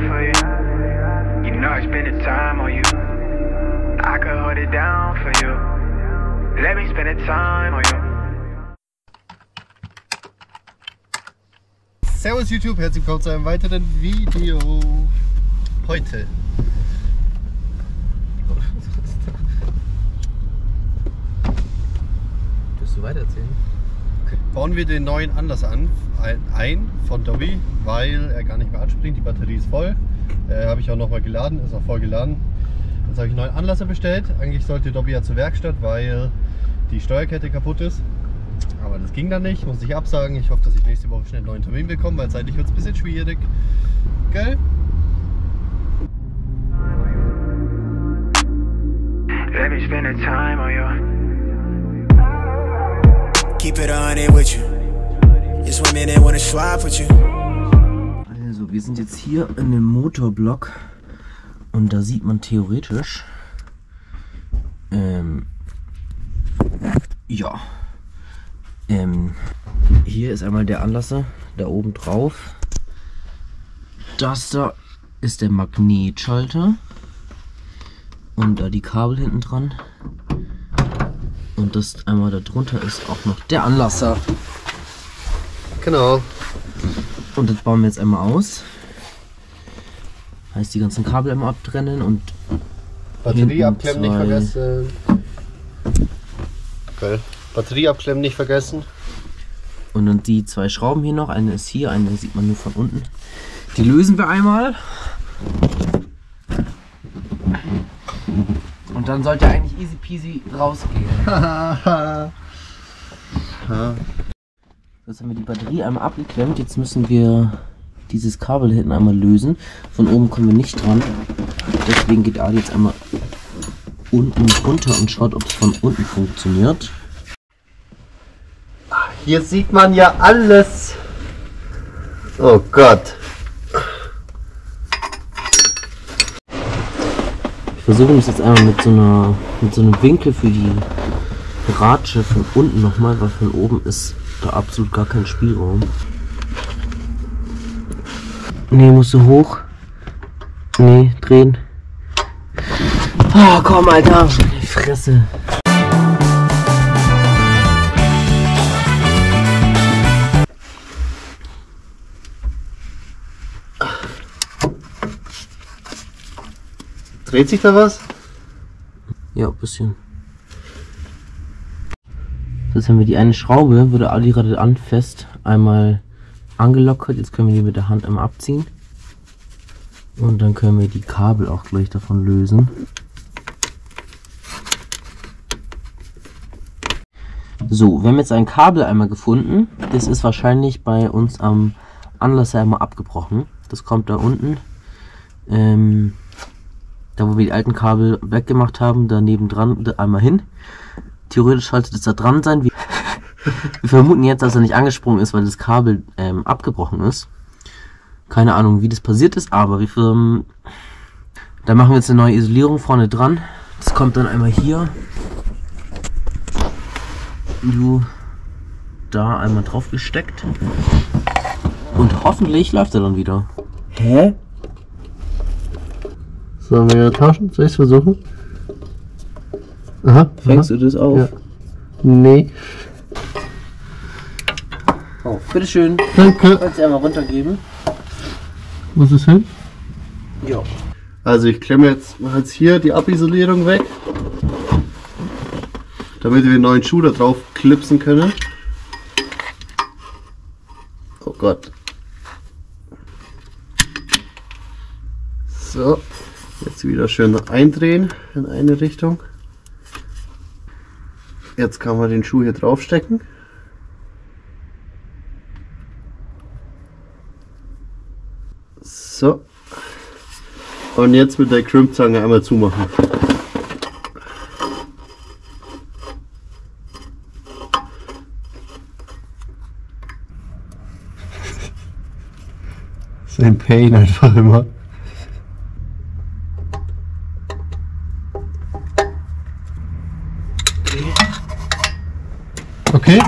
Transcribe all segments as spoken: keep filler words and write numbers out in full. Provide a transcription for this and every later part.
for you. You know I spend the time on you. I could hold it down for you. Let me spend the time on you. Servus YouTube, herzlich willkommen zu einem weiteren Video. Heute Willst du weitererzählen? okay. bauen wir den neuen Anlass an, ein von Dobby, weil er gar nicht mehr anspringt. Die Batterie ist voll. Äh, habe ich auch nochmal geladen, ist auch voll geladen. Jetzt habe ich einen neuen Anlasser bestellt. Eigentlich sollte Dobby ja zur Werkstatt, weil die Steuerkette kaputt ist. Aber das ging dann nicht, muss ich absagen. Ich hoffe, dass ich nächste Woche schnell einen neuen Termin bekomme, weil zeitlich wird es ein bisschen schwierig. Gell? Let me spend the time on you. Keep it on it with you. It's women that wanna swap with you. Also, wir sind jetzt hier in dem Motorblock und da sieht man theoretisch, ähm, ja, ähm, hier ist einmal der Anlasser, da oben drauf. Das da ist der Magnetschalter und da die Kabel hinten dran. Und das einmal da drunter ist auch noch der Anlasser. Genau. Und das bauen wir jetzt einmal aus. Heißt die ganzen Kabel einmal abtrennen und Batterie abklemmen nicht zwei- vergessen. Geil. Batterie abklemmen nicht vergessen. Und dann die zwei Schrauben hier noch. Eine ist hier, eine sieht man nur von unten. Die lösen wir einmal. Und dann sollte eigentlich easy peasy rausgehen. Jetzt haben wir die Batterie einmal abgeklemmt. Jetzt müssen wir dieses Kabel hinten einmal lösen. Von oben kommen wir nicht dran. Deswegen geht Adi jetzt einmal unten runter und schaut, ob es von unten funktioniert. Hier sieht man ja alles. Oh Gott. Ich versuche das jetzt einmal mit so einer mit so einem Winkel für die Ratsche von unten nochmal, weil von oben ist da absolut gar kein Spielraum. Nee, musst du hoch. Nee, drehen. Ah, komm, Alter. Die Fresse. Dreht sich da was? Ja, ein bisschen. Jetzt haben wir die eine Schraube, wurde Adi gerade an fest einmal angelockert. Jetzt können wir die mit der Hand einmal abziehen. Und dann können wir die Kabel auch gleich davon lösen. So, wir haben jetzt ein Kabel einmal gefunden. Das ist wahrscheinlich bei uns am Anlasser einmal abgebrochen. Das kommt da unten. Ähm, da wo wir die alten Kabel weggemacht haben, daneben dran einmal hin. Theoretisch sollte das da dran sein. Wir, wir vermuten jetzt, dass er nicht angesprungen ist, weil das Kabel ähm, abgebrochen ist. Keine Ahnung, wie das passiert ist, aber wir ähm, da machen wir jetzt eine neue Isolierung vorne dran. Das kommt dann einmal hier. Du da einmal drauf gesteckt. Und hoffentlich läuft er dann wieder. Hä? Sollen wir tauschen? Soll ich es versuchen? Aha. Fängst aha. du das auf? Ja. Nee. Oh, bitteschön. Danke. Kannst du einmal runtergeben? Wo ist es hin? Ja. Also ich klemme jetzt, mache jetzt hier die Abisolierung weg, damit wir einen neuen Schuh da drauf klipsen können. Oh Gott. So, jetzt wieder schön eindrehen in eine Richtung. Jetzt kann man den Schuh hier drauf stecken. So. Und jetzt mit der Crimpzange einmal zumachen. Das ist ein Pain einfach immer. Okay.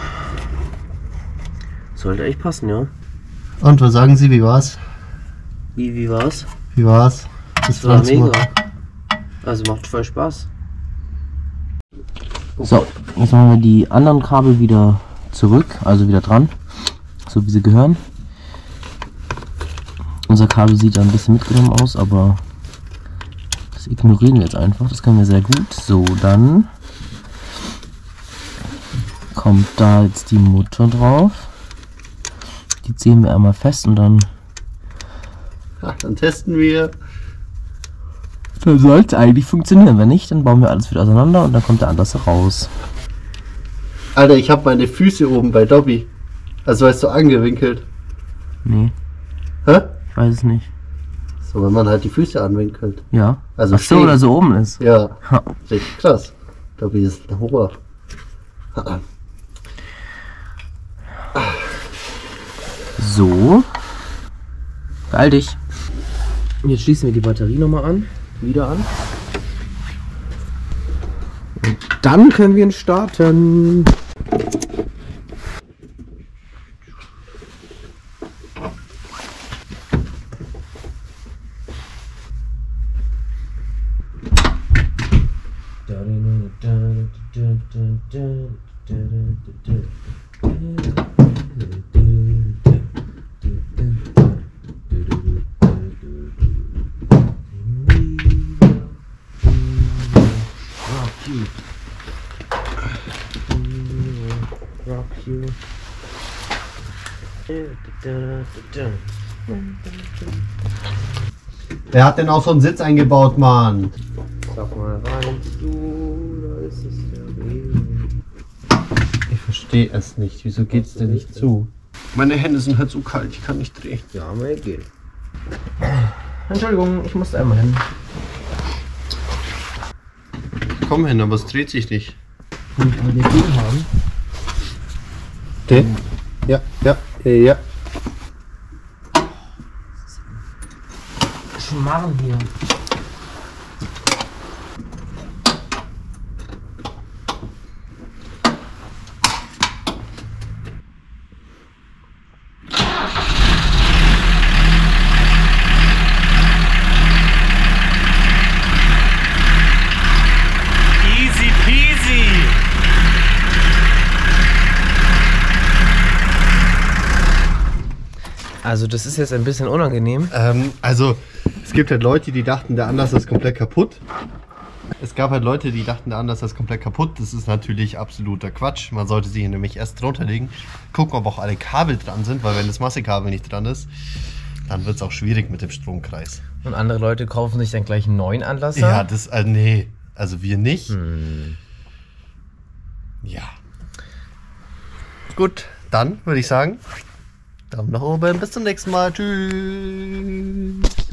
Sollte echt passen, ja. Und was sagen Sie, wie war's? Wie, wie war's? Wie war's? Das Das war mega. Also macht voll Spaß. So, jetzt machen wir die anderen Kabel wieder zurück, also wieder dran, so wie sie gehören. Unser Kabel sieht da ein bisschen mitgenommen aus, aber das ignorieren wir jetzt einfach, das können wir sehr gut. So, dann kommt da jetzt die Mutter drauf. Die ziehen wir einmal fest und dann... Ja, dann testen wir. Dann sollte es eigentlich funktionieren. Wenn nicht, dann bauen wir alles wieder auseinander und dann kommt der Anlasser raus. Alter, ich habe meine Füße oben bei Dobby. Also weißt du, angewinkelt. Nee, Hä? ich weiß es nicht. So, wenn man halt die Füße anwinkelt. Ja. Also Ach so, stehen. oder so oben ist. Ja, Ha. richtig krass. Dobby ist ein Horror. So. Beeil dich. Jetzt schließen wir die Batterie nochmal an. Wieder an. Und dann können wir ihn starten. Wer hat denn auch so einen Sitz eingebaut, Mann? Sag mal rein, du, da ist es ja gewesen. Ich verstehe es nicht. Wieso geht's denn nicht zu? Meine Hände sind halt so kalt, ich kann nicht drehen. Ja, mal gehen. Entschuldigung, ich musste einmal hin. Komm hin, aber es dreht sich nicht. Und wir den haben. Okay. Ja, ja, ja. Schmarrn hier. Easy peasy. Also das ist jetzt ein bisschen unangenehm. Ähm, also, es gibt halt Leute, die dachten, der Anlasser ist komplett kaputt. Es gab halt Leute, die dachten, der Anlasser ist komplett kaputt. Das ist natürlich absoluter Quatsch. Man sollte sich nämlich erst drunter legen, gucken, ob auch alle Kabel dran sind, weil wenn das Massekabel nicht dran ist, dann wird es auch schwierig mit dem Stromkreis. Und andere Leute kaufen sich dann gleich einen neuen Anlasser? Ja, das, äh, nee, also wir nicht. Hm. Ja. Gut, dann würde ich sagen, Daumen nach oben, bis zum nächsten Mal. Tschüss.